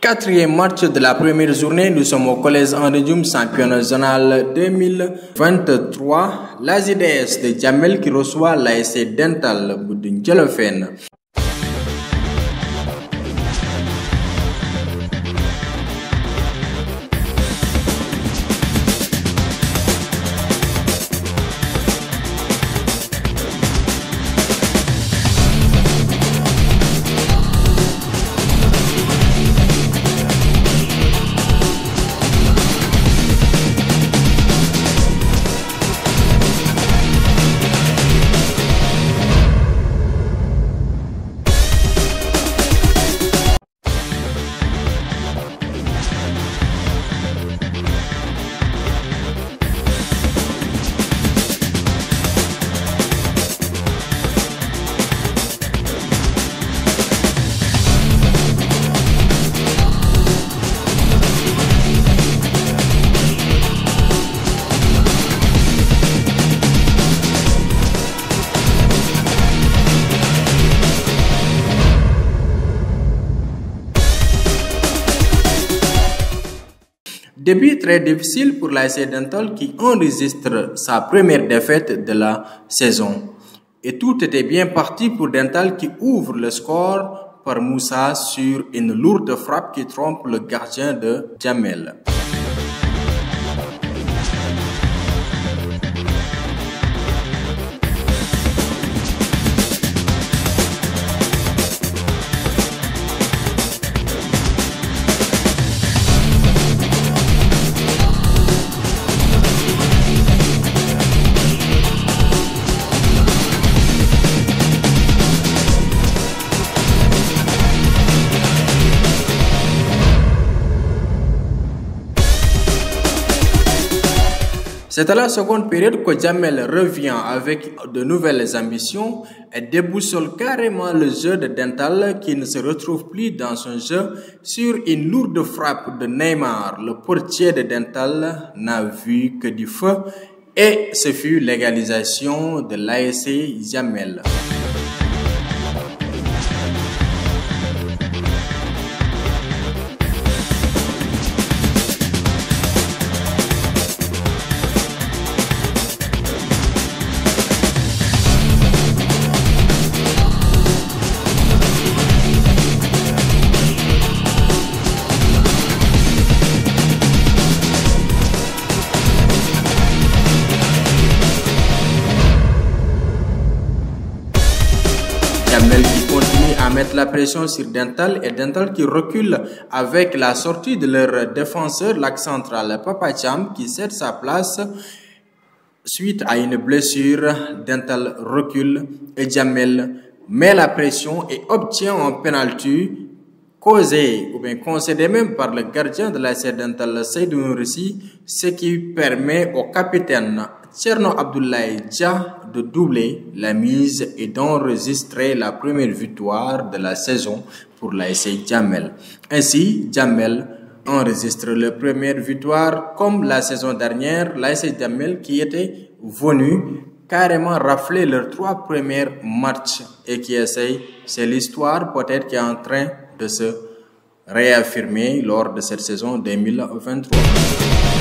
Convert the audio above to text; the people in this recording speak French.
Quatrième match de la première journée, nous sommes au collège Henri Dioum, championnat zonal 2023. L'AZDS de Djamel qui reçoit l'ASC Dental de Djolofen. Début très difficile pour l'ASC Dental qui enregistre sa première défaite de la saison. Et tout était bien parti pour Dental qui ouvre le score par Moussa sur une lourde frappe qui trompe le gardien de Djamel. C'est à la seconde période que Djamel revient avec de nouvelles ambitions et déboussole carrément le jeu de Dental qui ne se retrouve plus dans son jeu sur une lourde frappe de Neymar. Le portier de Dental n'a vu que du feu et ce fut l'égalisation de l'ASC Djamel. Djamel qui continue à mettre la pression sur Dental et Dental qui recule avec la sortie de leur défenseur, l'axe central Papa Thiam qui cède sa place suite à une blessure. Dental recule et Djamel met la pression et obtient un penalty causé ou bien concédé même par le gardien de l'ASC Dental Seydou Noursi, ce qui permet au capitaine Thierno Abdoulaye Dia de doubler la mise et d'enregistrer la première victoire de la saison pour l'ASC Djamel. Ainsi, Djamel enregistre la première victoire comme la saison dernière, l'ASC Djamel qui était venu carrément rafler leurs 3 premiers matchs et qui essaye, c'est l'histoire peut-être qui est en train de se réaffirmer lors de cette saison 2023.